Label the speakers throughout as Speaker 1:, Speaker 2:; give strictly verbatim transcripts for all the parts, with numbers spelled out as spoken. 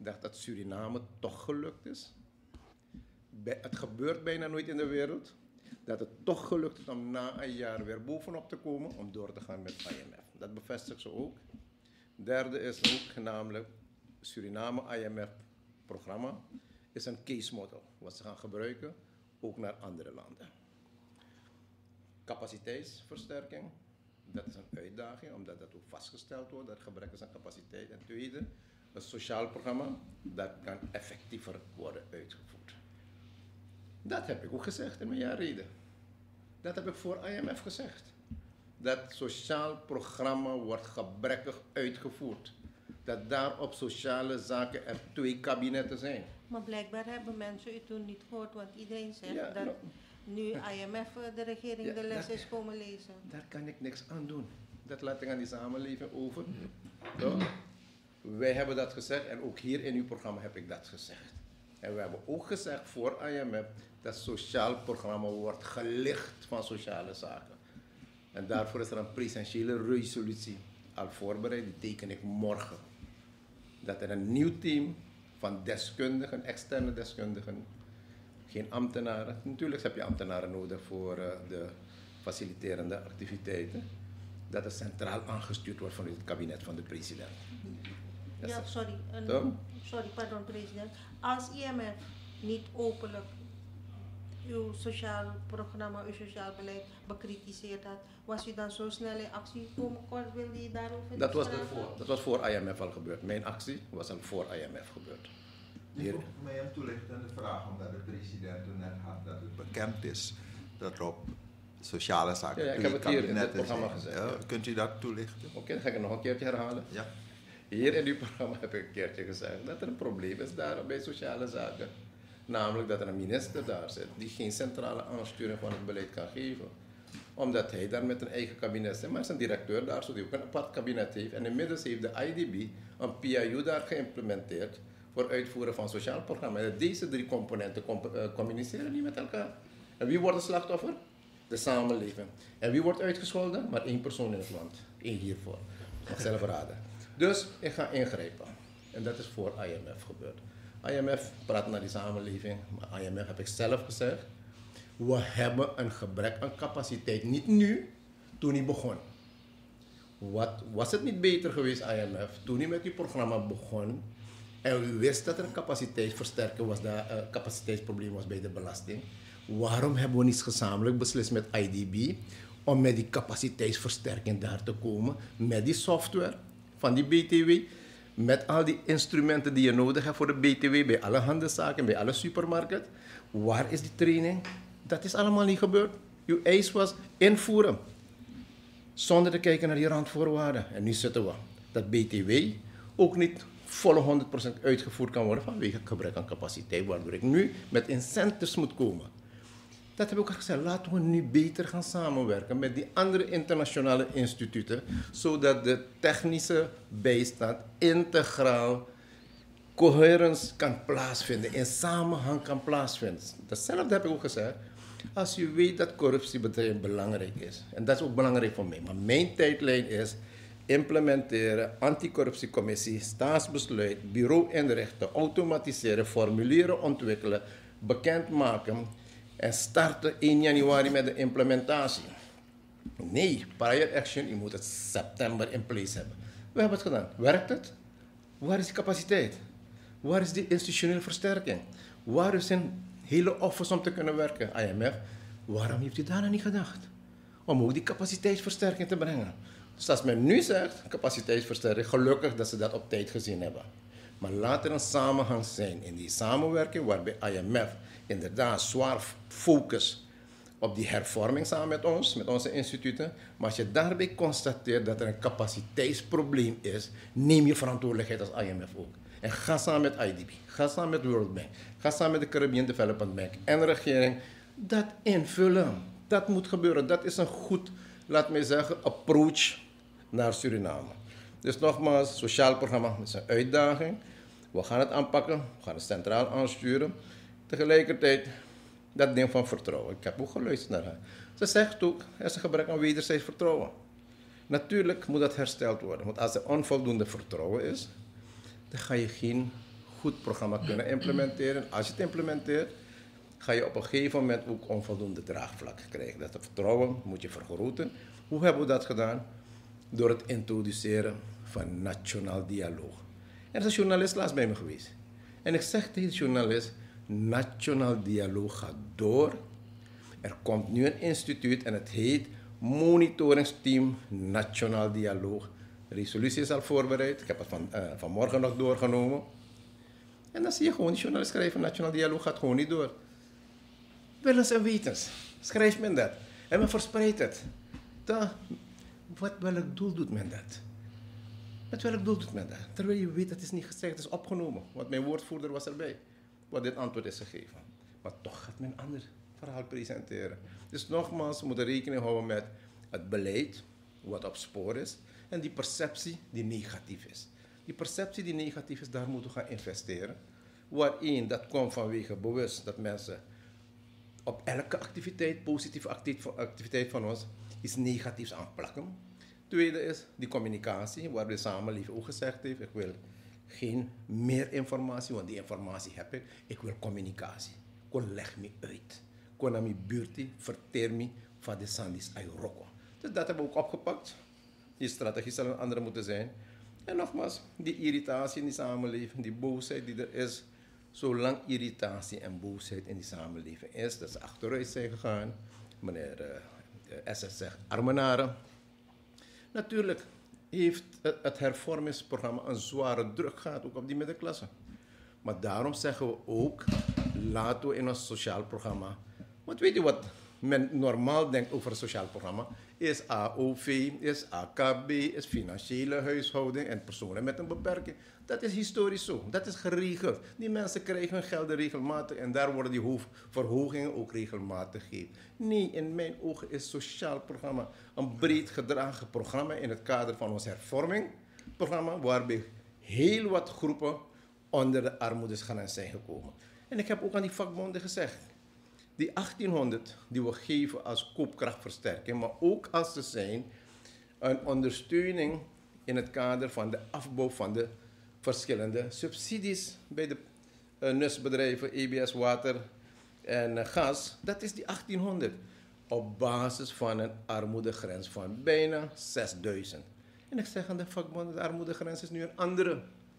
Speaker 1: dat het Suriname toch gelukt is. Het gebeurt bijna nooit in de wereld. Dat het toch gelukt is om na een jaar weer bovenop te komen om door te gaan met I M F. Dat bevestigt ze ook. Derde is ook namelijk Suriname I M F-programma. Is een case model wat ze gaan gebruiken ook naar andere landen. Capaciteitsversterking. Dat is een uitdaging, omdat dat ook vastgesteld wordt, dat gebrek is aan capaciteit. En tweede, een sociaal programma, dat kan effectiever worden uitgevoerd. Dat heb ik ook gezegd in mijn jaarreden. Dat heb ik voor I M F gezegd. Dat sociaal programma wordt gebrekkig uitgevoerd. Dat daar op sociale zaken er twee kabinetten zijn.
Speaker 2: Maar blijkbaar hebben mensen u toen niet gehoord, want iedereen zegt
Speaker 1: Ja,
Speaker 2: dat
Speaker 1: nou,
Speaker 2: nu I M F de regering
Speaker 1: ja,
Speaker 2: de les
Speaker 1: dat-
Speaker 2: is komen lezen.
Speaker 1: Daar kan ik niks aan doen. Dat laat ik aan die samenleving over. Zo. Wij hebben dat gezegd en ook hier in uw programma heb ik dat gezegd. En we hebben ook gezegd voor I M F dat sociaal programma wordt gelicht van sociale zaken. En daarvoor is er een presidentiële resolutie al voorbereid, die teken ik morgen. Dat er een nieuw team van deskundigen, externe deskundigen, geen ambtenaren. Natuurlijk heb je ambtenaren nodig voor uh, de faciliterende activiteiten. Dat het centraal aangestuurd wordt vanuit het kabinet van de president. Dat
Speaker 2: Ja,
Speaker 1: is-
Speaker 2: sorry. Een,
Speaker 1: Zo?
Speaker 2: sorry, pardon, president. Als I M F niet openlijk uw sociaal programma, uw sociaal beleid bekritiseerd had, was u dan zo snel in actie komen? Kort wilde je daarover
Speaker 1: Dat was,
Speaker 2: iets
Speaker 1: er
Speaker 2: vragen?
Speaker 1: voor, dat was voor I M F al gebeurd. Mijn actie was al voor I M F gebeurd.
Speaker 3: Ik
Speaker 1: Hier,
Speaker 3: vroeg mij een toelichtende vraag, omdat de president toen net had dat het bekend is dat er op sociale zaken
Speaker 1: Ja, ja, ik
Speaker 3: twee
Speaker 1: heb het hier in het
Speaker 3: kabinetten
Speaker 1: programma
Speaker 3: zijn.
Speaker 1: gezegd,
Speaker 3: Ja,
Speaker 1: ja.
Speaker 3: Kunt u dat toelichten?
Speaker 1: oké, dan ga ik het nog een keertje herhalen.
Speaker 3: Ja.
Speaker 1: Hier in uw programma heb ik een keertje gezegd dat er een probleem is daar bij sociale zaken. Namelijk dat er een minister daar zit die geen centrale aansturing van het beleid kan geven. Omdat hij daar met een eigen kabinet zit, maar is een directeur daar, zodat hij ook een apart kabinet heeft. En inmiddels heeft de I D B een P I U daar geïmplementeerd voor uitvoeren van sociaal programma. En deze drie componenten comp- uh, communiceren niet met elkaar. En wie wordt het slachtoffer? De samenleving. En wie wordt uitgescholden? Maar één persoon in het land. Eén hiervoor. Mag zelf raden. Dus ik ga ingrijpen. En dat is voor I M F gebeurd. I M F praat naar die samenleving, maar I M F heb ik zelf gezegd. We hebben een gebrek aan capaciteit. Niet nu, toen hij begon. Wat, was het niet beter geweest, I M F, toen hij met uw programma begon en u wist dat er een capaciteitsversterking was, dat een capaciteitsprobleem was bij de belasting? Waarom hebben we niet gezamenlijk beslist met I D B om met die capaciteitsversterking daar te komen, met die software van die B T W, met al die instrumenten die je nodig hebt voor de B T W, bij alle handelszaken, bij alle supermarkten? Waar is die training? Dat is allemaal niet gebeurd. Uw eis was invoeren, zonder te kijken naar die randvoorwaarden. En nu zitten we dat B T W ook niet volle honderd procent uitgevoerd kan worden vanwege het gebrek aan capaciteit, waardoor ik nu met incentives moet komen. Dat heb ik ook gezegd, laten we nu beter gaan samenwerken met die andere internationale instituten, zodat de technische bijstand integraal coherence kan plaatsvinden, in samenhang kan plaatsvinden. Datzelfde heb ik ook gezegd. Als je weet dat corruptiebestrijding belangrijk is, en dat is ook belangrijk voor mij, maar mijn tijdlijn is implementeren, anticorruptiecommissie, staatsbesluit, bureau inrichten, automatiseren, formulieren ontwikkelen, bekendmaken en starten één januari met de implementatie. Nee, prior action, je moet het september in place hebben. We hebben het gedaan. Werkt het? Waar is die capaciteit? Waar is die institutionele versterking? Waar is een hele office om te kunnen werken? I M F, waarom heeft u daarna niet gedacht? Om ook die capaciteitsversterking te brengen. Dus als men nu zegt, capaciteitsversterking, gelukkig dat ze dat op tijd gezien hebben. Maar laat er een samenhang zijn in die samenwerking, waarbij I M F inderdaad zwaar focust op die hervorming samen met ons, met onze instituten. Maar als je daarbij constateert dat er een capaciteitsprobleem is, neem je verantwoordelijkheid als I M F ook. En ga samen met I D B, ga samen met World Bank, ga samen met de Caribbean Development Bank en de regering dat invullen. Dat moet gebeuren. Dat is een goed, laat mij zeggen, approach naar Suriname. Dus nogmaals, sociaal programma is een uitdaging. We gaan het aanpakken, we gaan het centraal aansturen. Tegelijkertijd, dat ding van vertrouwen. Ik heb ook geluisterd naar haar. Ze zegt ook, er is een gebrek aan wederzijds vertrouwen. Natuurlijk moet dat hersteld worden. Want als er onvoldoende vertrouwen is, dan ga je geen goed programma kunnen implementeren. Als je het implementeert, ga je op een gegeven moment ook onvoldoende draagvlak krijgen. Dat vertrouwen moet je vergroten. Hoe hebben we dat gedaan? Door het introduceren van nationaal dialoog. Er is een journalist laatst bij me geweest. En ik zeg tegen de journalist, nationaal dialoog gaat door. Er komt nu een instituut en het heet Monitoringsteam Nationaal Dialoog. De resolutie is al voorbereid. Ik heb het van, uh, vanmorgen nog doorgenomen. En dan zie je gewoon, die journalist schrijven, nationaal dialoog gaat gewoon niet door. Willens en wetens. Schrijft men dat. En men verspreidt het. Dan, wat, welk doel doet men dat? Met welk doel doet men dat? Terwijl je weet, het is niet gezegd, het is opgenomen. Want mijn woordvoerder was erbij. Wat dit antwoord is gegeven. Maar toch gaat men een ander verhaal presenteren. Dus nogmaals, we moeten rekening houden met het beleid, wat op spoor is. En die perceptie die negatief is. Die perceptie die negatief is, daar moeten we gaan investeren. Waarin, dat komt vanwege bewust dat mensen op elke activiteit, positieve activiteit van ons, iets negatiefs aanplakken. Tweede is die communicatie, waar de samenleving ook gezegd heeft, ik wil geen meer informatie, want die informatie heb ik. Ik wil communicatie. Kon leg me uit. Kon naar mijn buurt, verteer me van de sandis ayuroko. Dus dat hebben we ook opgepakt. Die strategie zal een andere moeten zijn. En nogmaals, die irritatie in die samenleving, die boosheid die er is, zolang irritatie en boosheid in die samenleving is, dat ze achteruit zijn gegaan. Meneer uh, S S zegt Armenaren. Natuurlijk heeft het, het hervormingsprogramma een zware druk gehad, ook op die middenklasse. Maar daarom zeggen we ook, laten we in ons sociaal programma. Want weet je wat men normaal denkt over een sociaal programma? Is A O V, is A K B, is financiële huishouding en personen met een beperking. Dat is historisch zo. Dat is geregeld. Die mensen krijgen hun gelden regelmatig en daar worden die hoofdverhogingen ook regelmatig gegeven. Nee, in mijn ogen is sociaal programma een breed gedragen programma in het kader van ons hervormingprogramma, waarbij heel wat groepen onder de armoedegrens zijn gekomen. En ik heb ook aan die vakbonden gezegd, die achttienhonderd die we geven als koopkrachtversterking, maar ook als ze zijn een ondersteuning in het kader van de afbouw van de verschillende subsidies bij de uh, N U S-bedrijven, E B S Water en uh, Gas, dat is die achttienhonderd. Op basis van een armoedegrens van bijna zesduizend. En ik zeg aan de vakbonden, de armoedegrens is nu een andere.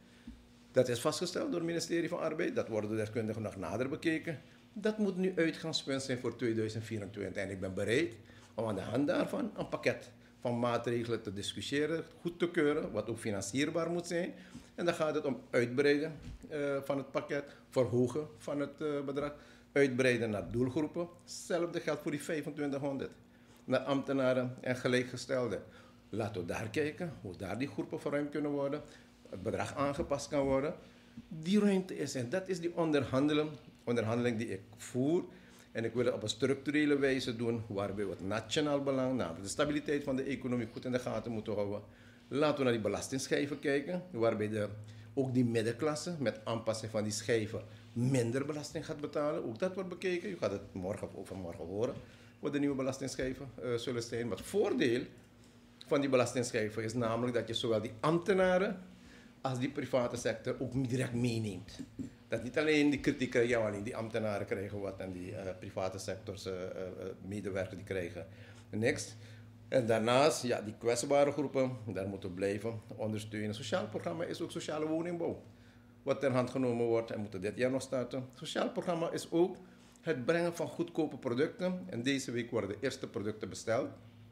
Speaker 1: Dat is vastgesteld door het ministerie van Arbeid, dat wordt door deskundigen nog nader bekeken. Dat moet nu uitgangspunt zijn voor tweeduizend vierentwintig. En ik ben bereid om aan de hand daarvan een pakket van maatregelen te discussiëren, goed te keuren, wat ook financierbaar moet zijn. En dan gaat het om uitbreiden uh, van het pakket, verhogen van het uh, bedrag, uitbreiden naar doelgroepen. Hetzelfde geldt voor die vijfentwintighonderd. Naar ambtenaren en gelijkgestelden. Laten we daar kijken hoe daar die groepen verruimd kunnen worden, het bedrag aangepast kan worden. Die ruimte is en dat is die onderhandelen, onderhandeling die ik voer. En ik wil het op een structurele wijze doen, waarbij we het nationaal belang, namelijk de stabiliteit van de economie, goed in de gaten moeten houden. Laten we naar die belastingschijven kijken, waarbij de, ook die middenklasse met aanpassing van die schijven minder belasting gaat betalen. Ook dat wordt bekeken. U gaat het morgen of overmorgen horen, wat de nieuwe belastingschijven uh, zullen zijn. Maar het voordeel van die belastingschijven is namelijk dat je zowel die ambtenaren als die private sector ook direct meeneemt. Dat niet alleen die kritiek krijgen, ja, alleen die ambtenaren krijgen wat en die uh, private sectors, uh, uh, medewerkers die krijgen niks. En daarnaast, ja, die kwetsbare groepen, daar moeten we blijven ondersteunen. Het sociaal programma is ook sociale woningbouw, wat ter hand genomen wordt en moeten dit jaar nog starten. Het sociaal programma is ook het brengen van goedkope producten. En deze week worden de eerste producten besteld.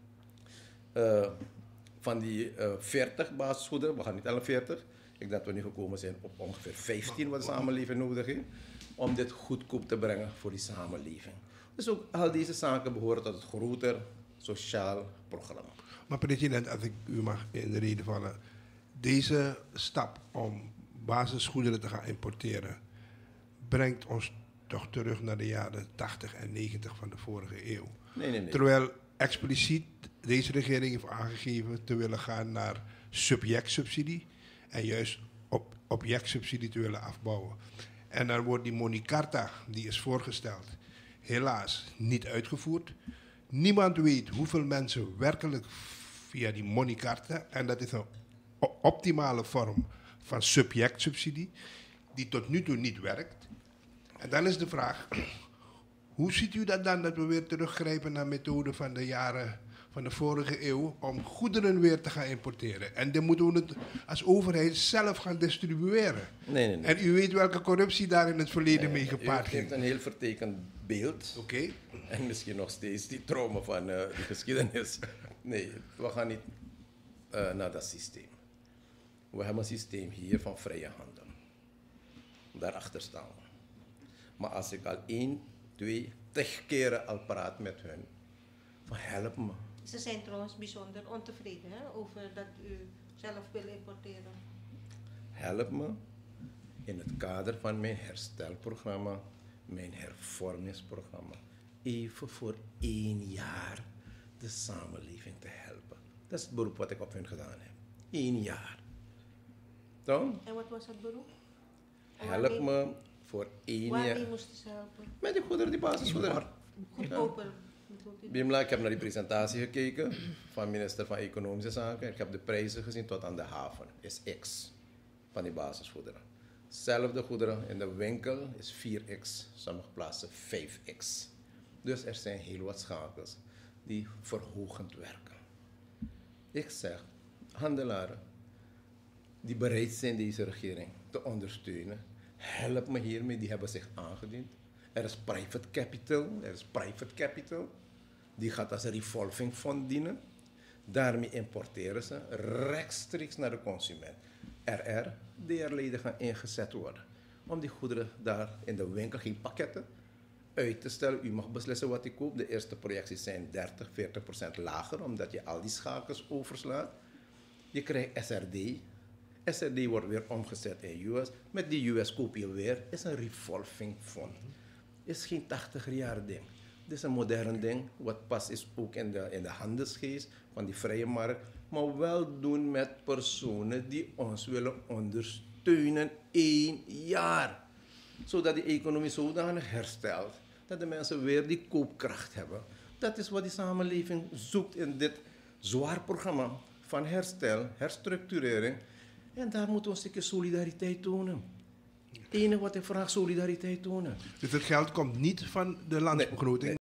Speaker 1: Uh, van die uh, veertig basisgoederen, we gaan niet alle veertig. Ik denk dat we nu gekomen zijn op ongeveer vijftien wat de samenleving nodig heeft, om dit goedkoop te brengen voor die samenleving. Dus ook al deze zaken behoren tot het groter sociaal programma.
Speaker 4: Maar president, als ik u mag in de reden vallen, deze stap om basisgoederen te gaan importeren, brengt ons toch terug naar de jaren tachtig en negentig van de vorige eeuw.
Speaker 1: Nee, nee, nee.
Speaker 4: Terwijl expliciet deze regering heeft aangegeven te willen gaan naar subjectsubsidie en juist op objectsubsidie te willen afbouwen. En dan wordt die Monicarta, die is voorgesteld, helaas niet uitgevoerd. Niemand weet hoeveel mensen werkelijk via die Monicarta, en dat is een optimale vorm van subjectsubsidie. die tot nu toe niet werkt. En dan is de vraag, hoe ziet u dat dan, dat we weer teruggrijpen naar methoden van de jaren van de vorige eeuw om goederen weer te gaan importeren? En dan moeten we het als overheid zelf gaan distribueren.
Speaker 1: Nee, nee, nee.
Speaker 4: En u weet welke corruptie daar in het verleden
Speaker 1: Nee,
Speaker 4: mee
Speaker 1: u
Speaker 4: gepaard
Speaker 1: heeft
Speaker 4: ging.
Speaker 1: een heel vertekend beeld.
Speaker 4: Oké?
Speaker 1: En misschien nog steeds die trauma van uh, de geschiedenis. Nee, we gaan niet uh, naar dat systeem. We hebben een systeem hier van vrije handel. Daarachter staan we. Maar als ik al één, twee, tig keren al praat met hun, van help me.
Speaker 2: Ze zijn trouwens bijzonder ontevreden hè, over dat u zelf wil importeren.
Speaker 1: Help me in het kader van mijn herstelprogramma, mijn hervormingsprogramma, even voor één jaar de samenleving te helpen. Dat is het beroep wat ik op hun gedaan heb. Eén jaar. Toch?
Speaker 2: En wat was het beroep?
Speaker 1: Help me voor één
Speaker 2: Waarmee
Speaker 1: jaar.
Speaker 2: moesten ze helpen?
Speaker 1: Met die goederen, die basisgoederen.
Speaker 2: Goedkoper. bedoelt u?
Speaker 1: Bimla, ik heb naar die presentatie gekeken van minister van Economische Zaken. Ik heb de prijzen gezien tot aan de haven. Is X van die basisgoederen. Zelfde goederen in de winkel is vier x, sommige plaatsen vijf x. Dus er zijn heel wat schakels die verhogend werken. Ik zeg, handelaren die bereid zijn deze regering te ondersteunen, help me hiermee, die hebben zich aangediend. Er is private capital, er is private capital, die gaat als een revolving fond dienen. Daarmee importeren ze rechtstreeks naar de consument. R R, D R-leden gaan ingezet worden. Om die goederen daar in de winkel, geen pakketten, uit te stellen. U mag beslissen wat u koopt. De eerste projecties zijn dertig, veertig procent lager, omdat je al die schakels overslaat. Je krijgt S R D. S R D wordt weer omgezet in U S. Met die U S koop je weer. Is een revolving fond. Is geen tachtig jaar ding. Dit is een modern ding, wat pas is ook in de, in de handelsgeest van die vrije markt. Maar wel doen met personen die ons willen ondersteunen één jaar. Zodat die economie zodanig herstelt, dat de mensen weer die koopkracht hebben. Dat is wat die samenleving zoekt in dit zwaar programma van herstel, herstructurering. En daar moeten we een stukje solidariteit tonen. Het enige wat ik vraag, solidariteit tonen.
Speaker 4: Dus het geld komt niet van de landsbegroting.
Speaker 1: Nee, nee.